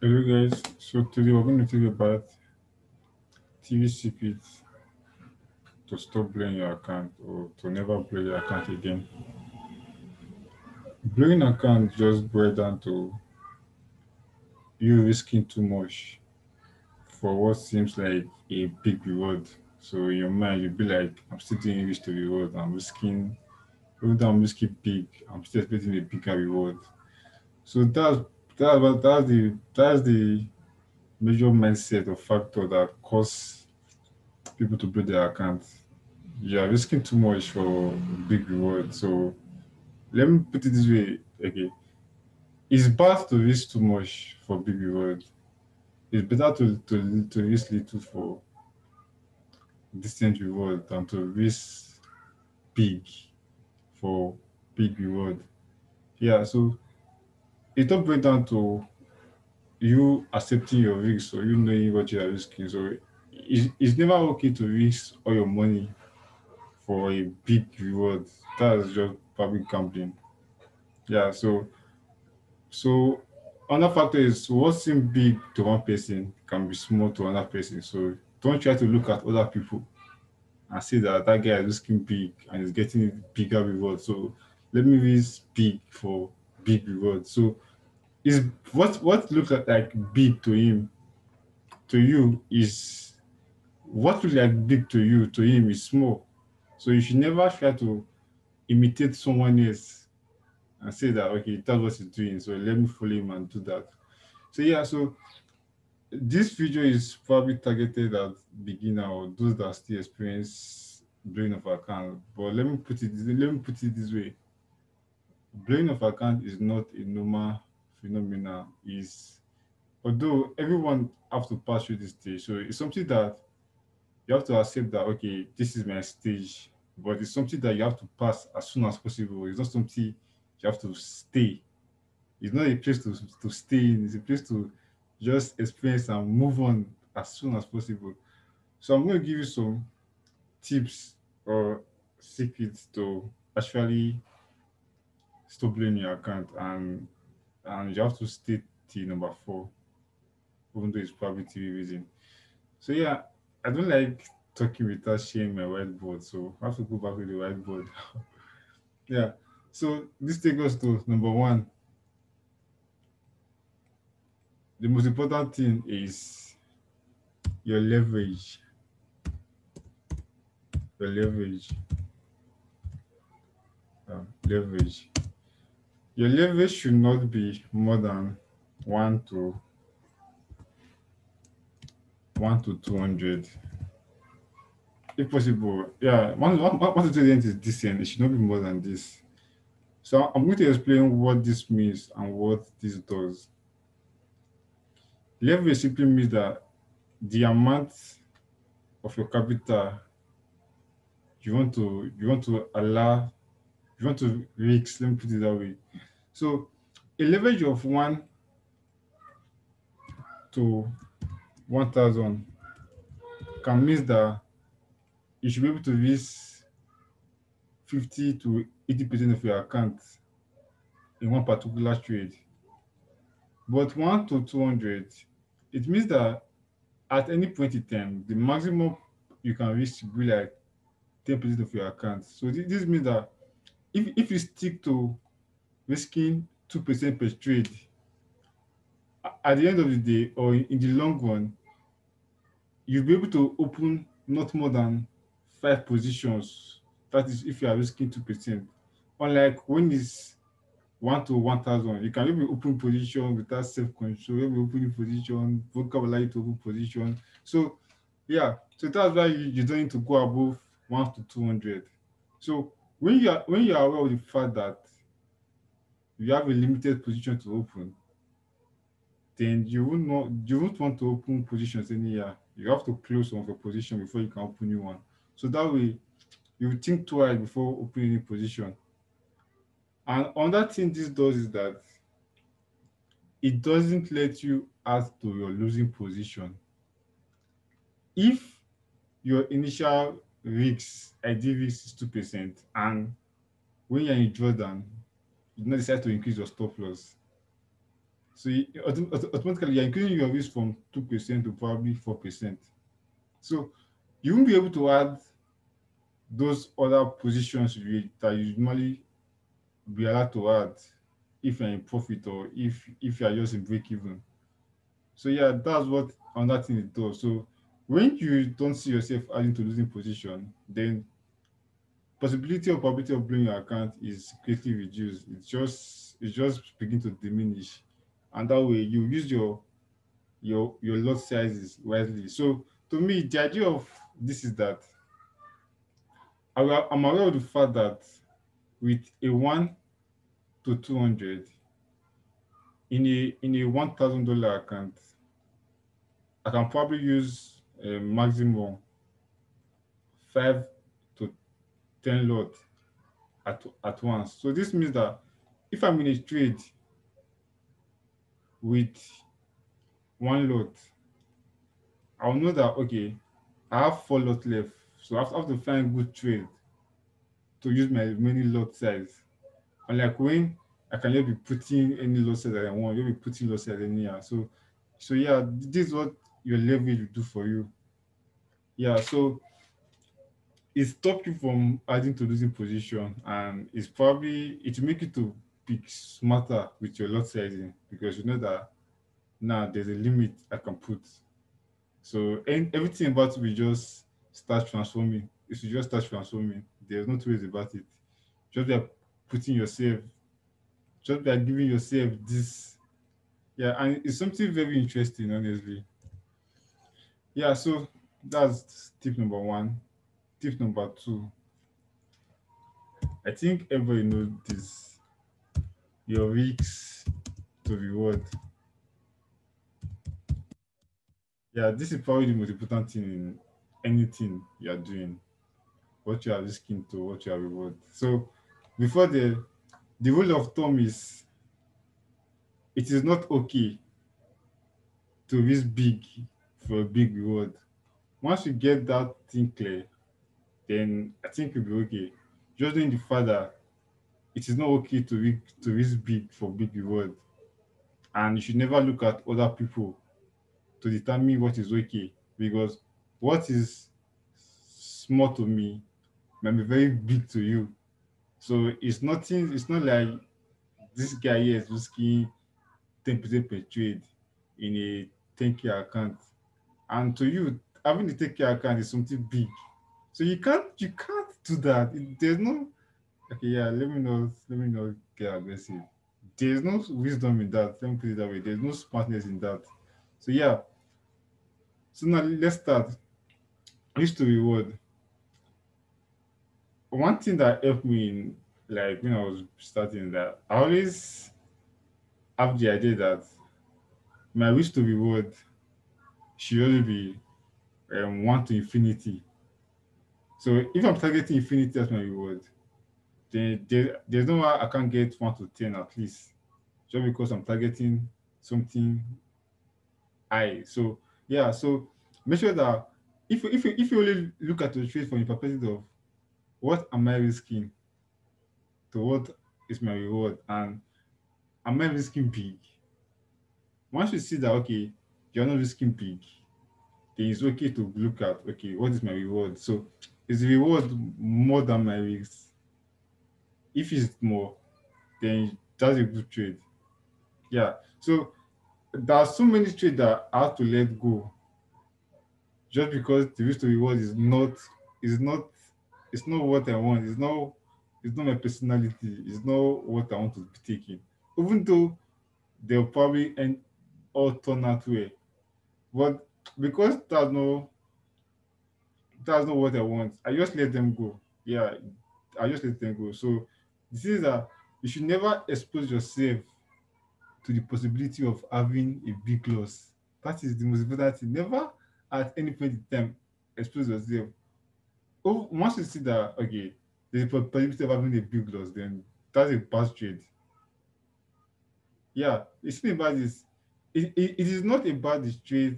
Hello guys, so today we're going to talk about TV secrets to stop blowing your account or to never blow your account again. Blowing account just boils down to you risking too much for what seems like a big reward. So in your mind you'll be like, I'm still doing this to reward, I'm risking, even though I'm risking big, I'm still expecting a bigger reward. So that's the major mindset or factor that cause people to blow their accounts. You are risking too much for big reward. So let me put it this way. Okay, it's bad to risk too much for big reward. It's better to risk little for distant reward than to risk big for big reward. Yeah, so it all breaks down to you accepting your risk or you knowing what you are risking. So it's never okay to risk all your money for a big reward. That's just public gambling. Yeah, so another factor is what seems big to one person can be small to another person. So don't try to look at other people and see that that guy is risking big and is getting bigger reward. So let me risk big for big reward. So is what looks like big to him to you is what looks like big to him is small. So you should never try to imitate someone else and say that okay that's what he's doing. So let me follow him and do that. So yeah, so this video is probably targeted at beginner or those that still experience blowing of account. But let me put it this way: blowing of account is not a normal phenomenon. Is although everyone have to pass through this stage, so it's something that you have to accept that okay, this is my stage, but it's something that you have to pass as soon as possible. It's not something you have to stay. It's not a place to stay in. It's a place to just experience and move on as soon as possible. So I'm going to give you some tips or secrets to actually stop blaming your account, and you have to stay till number 4, even though it's probably TV reason. So yeah, I don't like talking without sharing my whiteboard, so I have to go back to the whiteboard. Yeah. So this takes us to number 1. The most important thing is your leverage. Your leverage. Leverage. Your leverage should not be more than 1 to 200, if possible. Yeah, one to 2 is decent. It should not be more than this. So I'm going to explain what this means and what this does. Leverage simply means that the amount of your capital you want to allow, you want to risk. Let me put it that way. So a leverage of 1 to 1,000 can mean that you should be able to risk 50 to 80% of your account in one particular trade. But 1 to 200, it means that at any point in time, the maximum you can reach will be like 10% of your account. So this means that if you stick to risking 2% per trade, at the end of the day or in the long run, you'll be able to open not more than 5 positions. That is if you are risking 2%. Unlike when it's 1 to 1,000, you can even open position without self-control. You will open position, vocabulary to open position. So yeah, so that's why you don't need to go above 1 to 200. So when you are aware of the fact that you have a limited position to open, then you won't want to open positions any year. You have to close some of your position before you can open new one. So that way you will think twice before opening any position. And another thing this does is that it doesn't let you add to your losing position. If your initial risk, ID risk is 2%, and when you're in drawdown, you now decide to increase your stop loss, So automatically you're increasing your risk from 2% to probably 4%. So you won't be able to add those other positions that you normally be allowed to add if you're in profit or if you're just in break even. So yeah, that's what another thing it does. So when you don't see yourself adding to losing position, then possibility or probability of blowing your account is greatly reduced. It's just begin to diminish, and that way you use your lot sizes wisely. So to me, the idea of this is that I'm aware of the fact that with a 1 to 200 in a $1,000 account, I can probably use a maximum 5 to 10 lot at once. So this means that if I'm in a trade with one lot, I'll know that okay, I have 4 lot left. So I have to find good trade to use my remaining lot size. Unlike when I can just be putting any lot size that I want, you'll be putting lot size anyhow. So yeah, this is what your leverage will do for you. Yeah, so it stops you from adding to losing position, and it will make you to pick smarter with your lot sizing because you know that now there's a limit I can put. So and everything about will just start transforming. It should just start transforming. There's no two ways about it. Just by putting yourself, just by giving yourself this. Yeah, and it's something very interesting, honestly. Yeah, so that's tip number one. Tip number two, I think everybody knows this. Your risks to reward. Yeah, this is probably the most important thing in anything you are doing. What you are risking to what you are reward. So before the rule of thumb is it is not okay to risk big for a big reward. Once you get that thing clear, then I think you'll be okay. Just knowing the fact that it is not okay to risk big for big reward, and you should never look at other people to determine what is okay because what is small to me might be very big to you. So it's nothing. It's not like this guy here is risking 10% per trade in a 10K account, and to you having the 10K account is something big. So you can't do that. There's no okay. Yeah, let me not get aggressive. There's no wisdom in that. Let me put it that way. There's no smartness in that. So yeah. So now let's start. Risk to reward. One thing that helped me in like when I was starting that I always have the idea that my risk to reward should only be 1 to infinity. So if I'm targeting infinity as my reward, then there's no way I can't get 1 to 10 at least, just because I'm targeting something high. So yeah, so make sure that if you only look at the trade from the perspective of what am I risking to what is my reward, and am I risking big? Once you see that okay, you're not risking big, then it's okay to look at okay, what is my reward? So is the reward more than my risk? If it's more, then that's a good trade. Yeah. So there are so many trades that I have to let go just because the risk to reward is not it's not what I want. It's not my personality. It's not what I want to be taking. Even though they'll probably end all turn out way. But because that's not what I want, I just let them go. Yeah, I just let them go. So the thing is that you should never expose yourself to the possibility of having a big loss. That is the most important thing. Never at any point in time expose yourself. Oh, once you see that okay, there's a possibility of having a big loss, then that's a bad trade. Yeah, it's not about this. It is not about the trade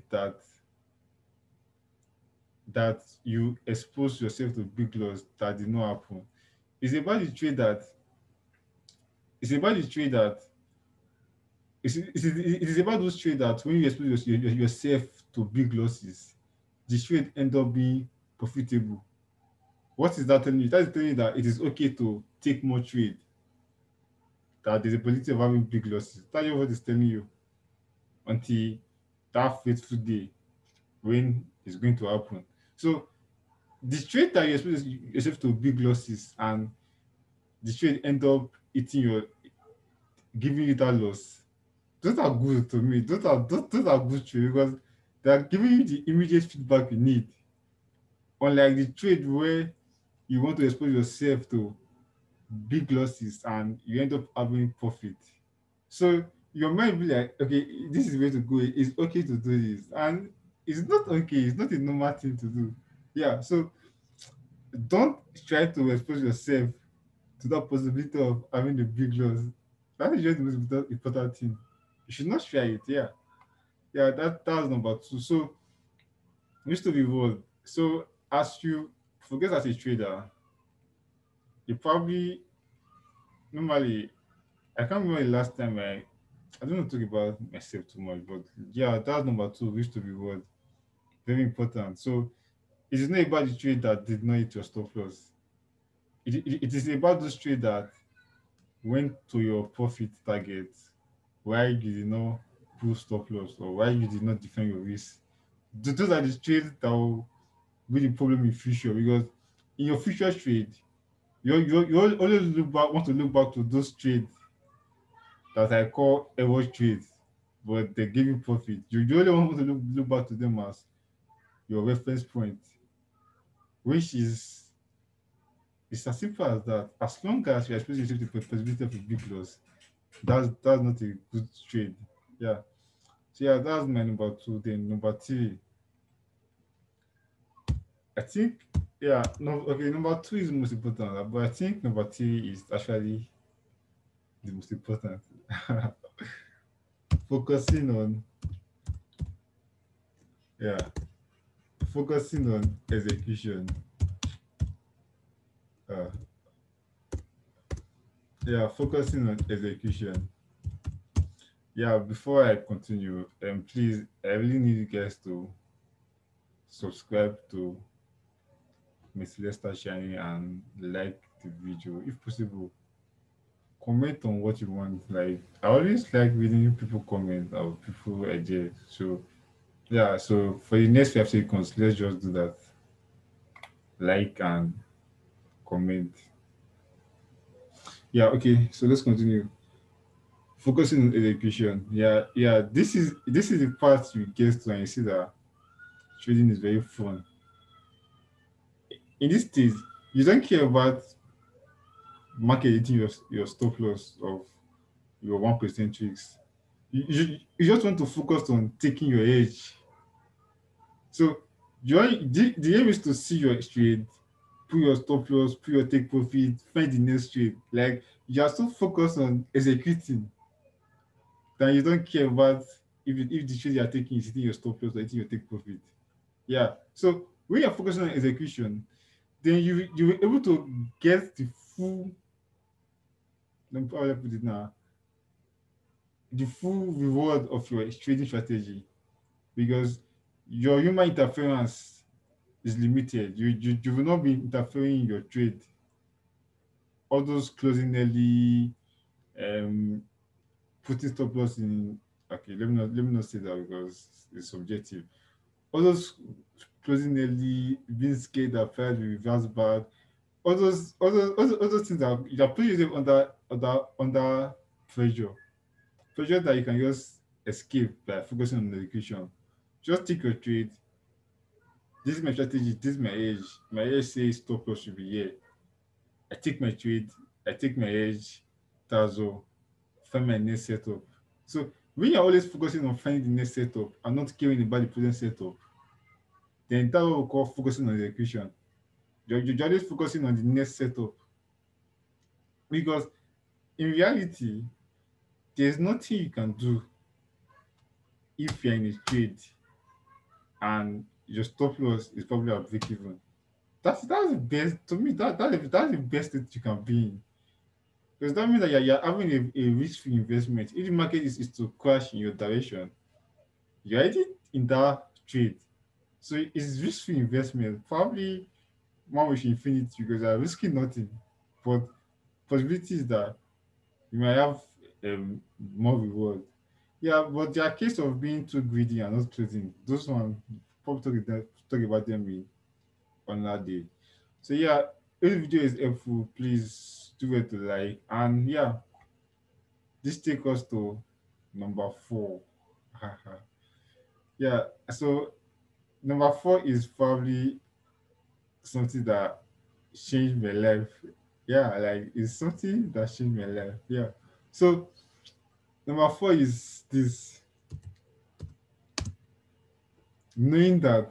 that you expose yourself to big loss that did not happen. It's about the trade that it's about the trade that it is about those trades that when you expose yourself to big losses, the trade end up being profitable. What is that telling you? That is telling you that it is okay to take more trade, that there's a possibility of having big losses. That's what it's telling you until that fateful day when it's going to happen. So the trade that you expose yourself to big losses and the trade end up eating your giving you that loss, those are good to me. Those are good trade because they are giving you the immediate feedback you need. Unlike the trade where you want to expose yourself to big losses and you end up having profit. So your mind will be like, okay, this is the way to go. It's okay to do this. And it's not okay. It's not a normal thing to do. Yeah. So don't try to expose yourself to that possibility of having a big loss. That is just the most important thing. You should not try it. Yeah. Yeah, that's number two. So used to be what? So as you forget as a trader, you probably normally I can't remember the last time I don't want to talk about myself too much, but yeah, that's number two, used to be what very important. So it is not about the trade that did not hit your stop loss. It is about those trade that went to your profit target why you did not pull stop loss or why you did not defend your risk. Those are the trades that will be the problem in future because in your future trade, you always want to look back to those trades that I call error trades, but they give you profit. You only want to look back to them as your reference point, which is it's as simple as that. As long as you're exposing yourself to the possibility of a big loss, that's not a good trade. Yeah. So yeah, that's my number two. Then number three, I think yeah, no okay, number two is most important, but I think number three is actually the most important. Focusing on yeah, focusing on execution. Uh, yeah, focusing on execution. Yeah, before I continue, please, I really need you guys to subscribe to Miss Lester Shiny and like the video. If possible, comment on what you want. Like, I always like reading people comment or people ideas. So, yeah, so for the next 5 seconds, let's just do that. Like and comment. Yeah, okay, so let's continue. Focusing on education. Yeah, yeah, this is the part you get to and you see that trading is very fun. In this stage, you don't care about market hitting your stop loss of your 1% tricks. You just want to focus on taking your edge. So the aim is to see your trade, put your stop loss, put your take profit, find the next trade. Like you are so focused on executing that you don't care about if the trade you are taking is hitting your stop loss or hitting your take profit. Yeah. So when you're focusing on execution, then you will able to get the full let me how do I put it now, the full reward of your trading strategy because your human interference is limited. You will not be interfering in your trade. All those closing early, um, putting stop loss in. Okay, let me not say that because it's subjective. All those closing early, being scared that price will reverse back. All those things that you're putting yourself under pressure. Pressure that you can just escape by focusing on the execution. Just take your trade. This is my strategy. This is my edge. My edge says stop loss should be here. I take my trade. I take my edge. That's all. Find my next setup. So when you're always focusing on finding the next setup and not caring about the present setup, then that's what we call focusing on execution. You're always focusing on the next setup because in reality, there's nothing you can do if you're in a trade and your stop loss is probably a break even. That's the best to me. That's the best that you can be in. Because that means that you're having a risk-free investment. If the market is to crash in your direction, you're already in that trade. So it's risk-free investment. Probably one with infinity because you're risking nothing. But possibility is that you might have more reward. Yeah, but there are case of being too greedy and not trading. Those one probably talk about them in on that day. So yeah, if the video is helpful, please do it to like. And yeah, this take us to number four. Yeah, so number four is probably something that changed my life. Yeah, like it's something that changed my life. Yeah. So number four is this, knowing that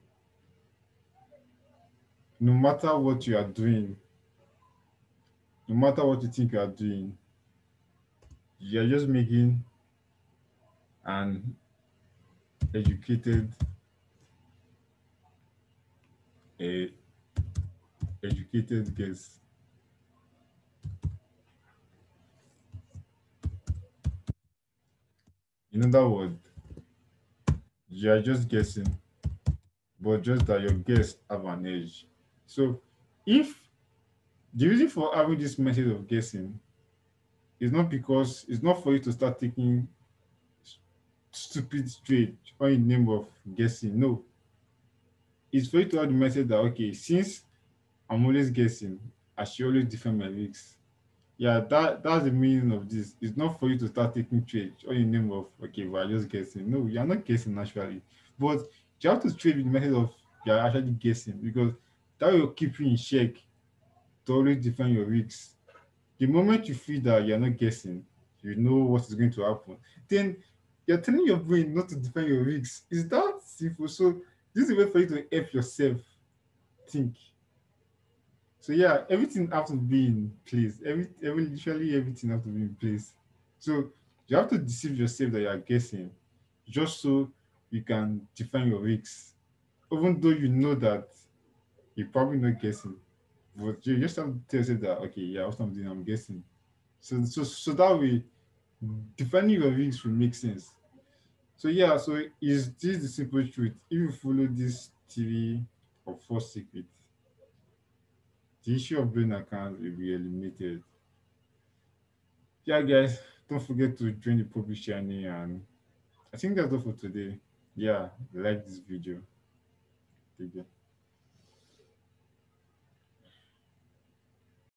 no matter what you are doing, no matter what you think you are doing, you're just making an educated, a educated guess. In other words, you are just guessing, but just that your guess have an edge. So if the reason for having this method of guessing is not because it's not for you to start taking stupid trade or in name of guessing. No, it's for you to have the method that okay, since I'm always guessing, I should always defend my risks. Yeah, that's the meaning of this. It's not for you to start taking trade or in name of okay, we're just guessing. No, you're not guessing naturally. But you have to trade with the method of you're actually guessing because that will keep you in check to always defend your risks. The moment you feel that you're not guessing, you know what is going to happen, then you're telling your brain not to defend your risks. Is that simple? So this is a way for you to help yourself think. So yeah, everything has to be in place. Every literally everything has to be in place. So you have to deceive yourself that you are guessing, just so you can define your risks. Even though you know that you're probably not guessing, but you just have to tell yourself that okay, yeah, what I'm doing, I'm guessing. So that way, defining your risks will make sense. So yeah, so is this the simple truth? If you follow this three or four secrets, the issue of brain accounts will be eliminated. Yeah, guys, don't forget to join the public channel, and I think that's all for today. Yeah, like this video. Take care.